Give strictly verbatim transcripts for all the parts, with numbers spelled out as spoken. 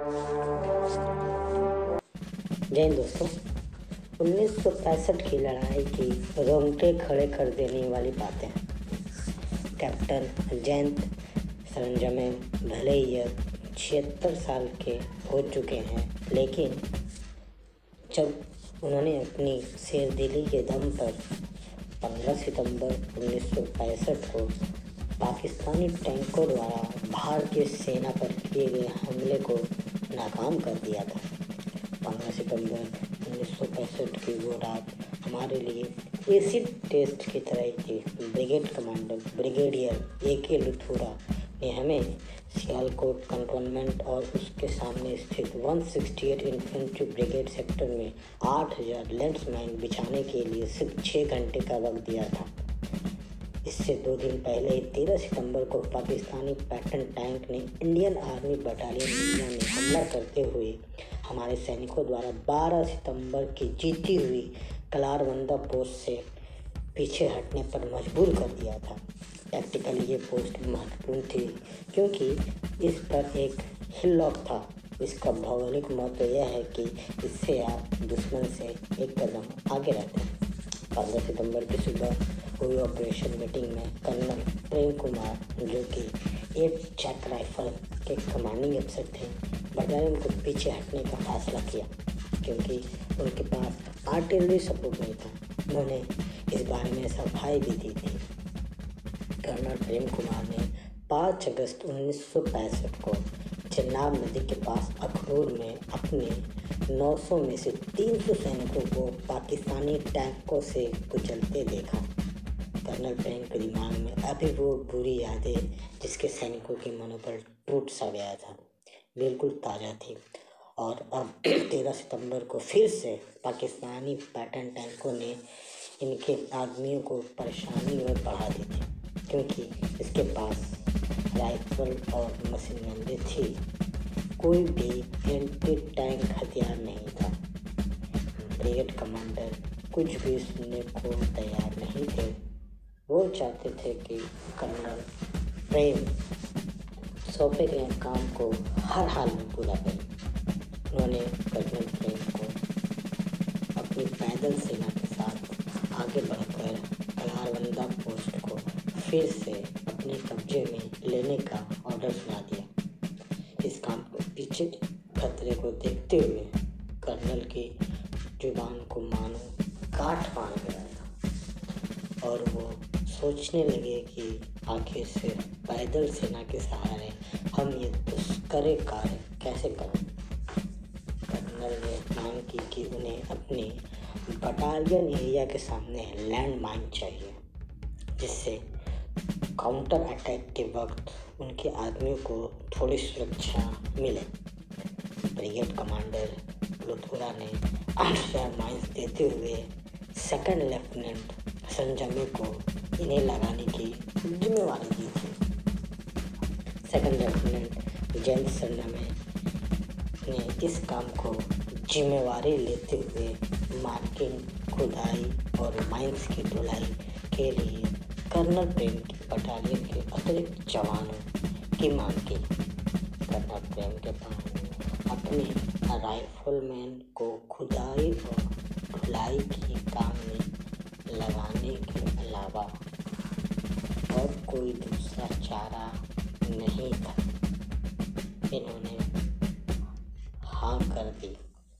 जय हिंद दोस्तों। उन्नीस सौ पैंसठ की लड़ाई की रोंगटे खड़े कर देने वाली बातें। कैप्टन जयंत सरंजामे भले ही अब छिहत्तर साल के हो चुके हैं, लेकिन जब उन्होंने अपनी शेरदिली के दम पर पंद्रह सितंबर उन्नीस सौ पैंसठ को पाकिस्तानी टैंकों द्वारा भारतीय सेना पर किए गए हमले को नाकाम कर दिया था। पंद्रह सितंबर उन्नीस सौ पैंसठ की वो रात हमारे लिए एसिड टेस्ट की तरह थी। ब्रिगेड कमांडर ब्रिगेडियर ए के लुथुरा ने हमें सियालकोट कंटोनमेंट और उसके सामने स्थित एक सौ अड़सठ इन्फेंट्री ब्रिगेड सेक्टर में आठ हज़ार लैंडमाइन बिछाने के लिए सिर्फ छः घंटे का वक्त दिया था। इससे दो दिन पहले तेरह सितंबर को पाकिस्तानी पैटर्न टैंक ने इंडियन आर्मी बटालियन इंडिया में हमला करते हुए हमारे सैनिकों द्वारा बारह सितंबर की जीती हुई कलारवंदा पोस्ट से पीछे हटने पर मजबूर कर दिया था। टैक्टिकली ये पोस्ट महत्वपूर्ण थी क्योंकि इस पर एक हिलॉक था। इसका भौगोलिक महत्व यह है कि इससे आप दुश्मन से एक कदम आगे रहते हैं। पंद्रह सितंबर की सुबह हुई ऑपरेशन मीटिंग में कर्नल प्रेम कुमार, जो कि एट जैक राइफल के कमांडिंग अफसर थे, बटालियन को पीछे हटने का फैसला किया क्योंकि उनके पास आर्टिलरी सपोर्ट नहीं था। उन्होंने इस बारे में सफाई भी दी थी। कर्नल प्रेम कुमार ने पाँच अगस्त उन्नीस सौ पैंसठ को चेनाब नदी के पास अखनूर में अपने नौ सौ में से तीन सौ सैनिकों को पाकिस्तानी टैंकों से कुचलते देखा। कर्नल प्रेम के दिमाग में अभी वो बुरी यादें जिसके सैनिकों के मनोबल टूट सा गया था बिल्कुल ताज़ा थी। और अब तेरह सितंबर को फिर से पाकिस्तानी पैटर्न टैंकों ने इनके आदमियों को परेशानी में बढ़ा दी थी क्योंकि इसके पास राइफल और मशीन गन्नें थी। कोई भी एंटी टैंक हथियार नहीं था। ब्रिगेड कमांडर कुछ भी सुनने को तैयार नहीं थे। वो चाहते थे कि कर्नल प्रेम सौंपे गए काम को हर हाल में पूरा करें। उन्होंने कर्नल प्रेम को अपनी पैदल सेना के साथ आगे बढ़कर कलारवंदा पोस्ट को फिर से अपने कब्जे में लेने का ऑर्डर सुना दिया। इस काम को पीछे खतरे को देखते हुए कर्नल की जुबान को मानो काट मार गया था और वो सोचने लगे कि आखिर से पैदल सेना के सहारे हम ये दुष्कर कार्य कैसे करें। कर्नल ने मांग की कि उन्हें अपने बटालियन एरिया के सामने लैंड माइन चाहिए जिससे काउंटर अटैक के वक्त उनके आदमियों को थोड़ी सुरक्षा मिले। ब्रिगेड कमांडर लुथुरा ने आठ हज़ार माइंस देते हुए सेकंड लेफ्टिनेंट सरंजामे को इन्हें लगाने की जिम्मेवारी दी थी। सेकंड लेफ्टिनेंट जयंत सरंजामे ने इस काम को जिम्मेवारी लेते हुए मार्किंग, खुदाई और माइंस की ढुलाई के लिए कर्नल प्रेम की बटालियन के अतिरिक्त जवानों की मांग की। कर्नल प्रेम के पास अपने राइफलमैन को खुदाई और ढुलाई के काम में लगाने के अलावा और कोई दूसरा चारा नहीं था। इन्होंने हाँ कर दी।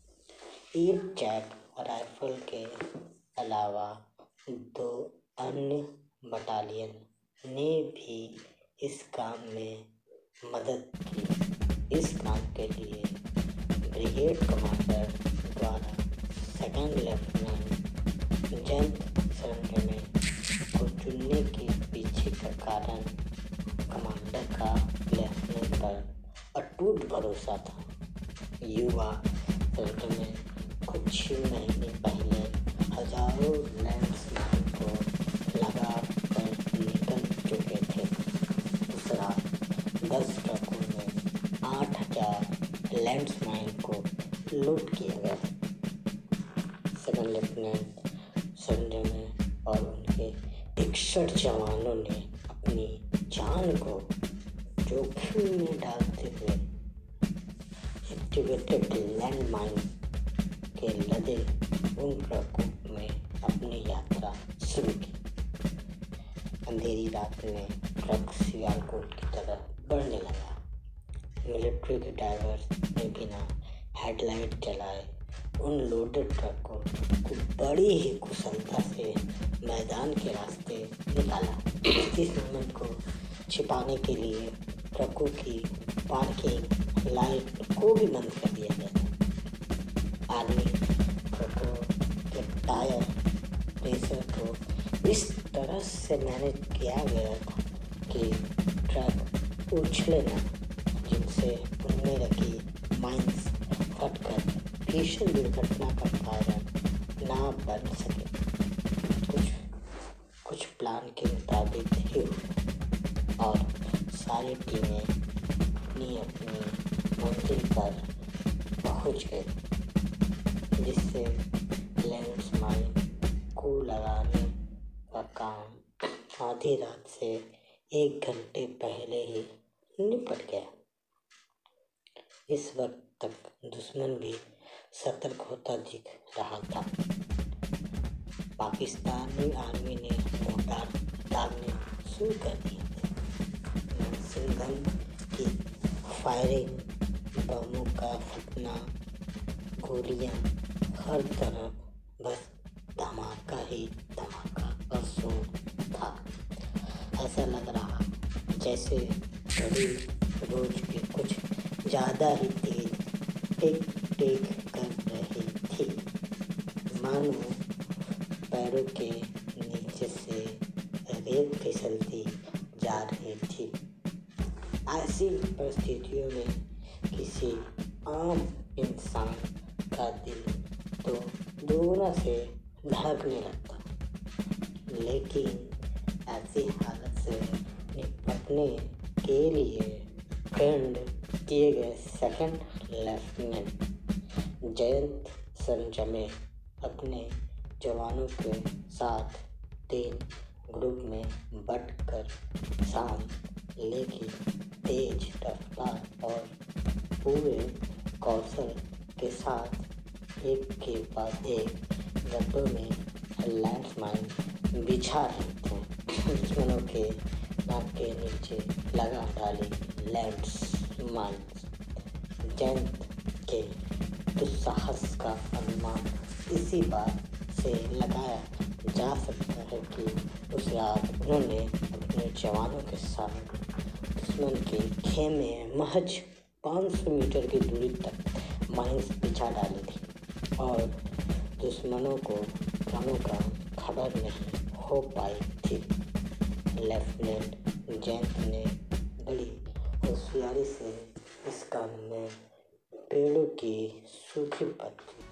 एक जैक राइफल के अलावा दो अन्य बटालियन ने भी इस काम में मदद की। इस काम के लिए ब्रिगेड कमांडर द्वारा सेकंड लेफ्टिनेंट जयंत सरंजामे को चुनने के पीछे का कारण कमांडर का लेफ्टिनेंट पर अटूट भरोसा था। युवा सरंजामे कुछ ही महीने पहले हजारों लैंडमाइन को लगा कर निकल चुके थे। उस रात दस ट्रकों में आठ हजार लैंडमाइन को लूट किया गया। सेकंड लेफ्टिनेंट सरंजामे और उनके इकसठ जवानों ने अपनी जान को जोखिम में डालते हुए एक्टिवेटेड लैंड माइन के लदे उन ट्रकों में अपनी यात्रा शुरू की। अंधेरी रात में ट्रक सियालकोट की तरफ बढ़ने लगा। मिलिट्री के ड्राइवर ने बिना हेडलाइट जलाए उन लोडेड ट्रकों को बड़ी ही कुशलता से मैदान के रास्ते निकाला। इस मोमेंट को छिपाने के लिए ट्रकों की पार्किंग लाइट को भी बंद कर दिया गया था। आर्मी ट्रकों के टायर प्रेशर को इस तरह से मैनेज किया गया था कि ट्रक उछले न, जिनसे उनमें रखी माइंस फटकर भीषण दुर्घटना का कारण ना बन सके। कुछ कुछ प्लान के मुताबिक ही हुआ और सारी टीमें अपनी अपनी मंजिल पर पहुंच गई, जिससे लैंड माइन को लगाने का काम आधी रात से एक घंटे पहले ही निपट गया। इस वक्त तक दुश्मन भी सतर्क होता दिख रहा था। पाकिस्तानी आर्मी ने मोर्टार दागने शुरू कर दिए थे। मशीन गन की फायरिंग, बमों का फटना, गोलियां हर तरफ बस धमाका ही धमाका का शोर था। ऐसा लग रहा जैसे घड़ी रोज के कुछ ज़्यादा ही तेज टिक टिक कर रही थी, मानो पैरों के नीचे से रेत फिसलती जा रही थी। ऐसी परिस्थितियों में किसी आम इंसान का दिल तो दोगुना से धड़कने लगता, लेकिन ऐसी हालत से निपटने के लिए ट्रेंड किए गए सेकंड लेफ्टिनेंट जयंत सरंजामे अपने जवानों के साथ तीन ग्रुप में बंटकर शांत लेकिन तेज रफ्तार और पूरे कौशल के साथ एक के बाद एक गड्ढों में लैंडमाइन बिछा रहे थे। दुश्मनों के नाक के नीचे लगा डाली लैंडमाइन। जयंत के दुस्साहस का अनुमान इसी बात से लगाया जा सकता है कि उस रात उन्होंने अपने जवानों के साथ दुश्मन के खेमे महज पाँच सौ मीटर की दूरी तक माइंस बिछा डाली थी और दुश्मनों को कमों का खबर नहीं हो पाई थी। लेफ्टिनेंट जयंत ने बड़ी होशियारी से इस काम में पेड़ों की सूखी पत्ती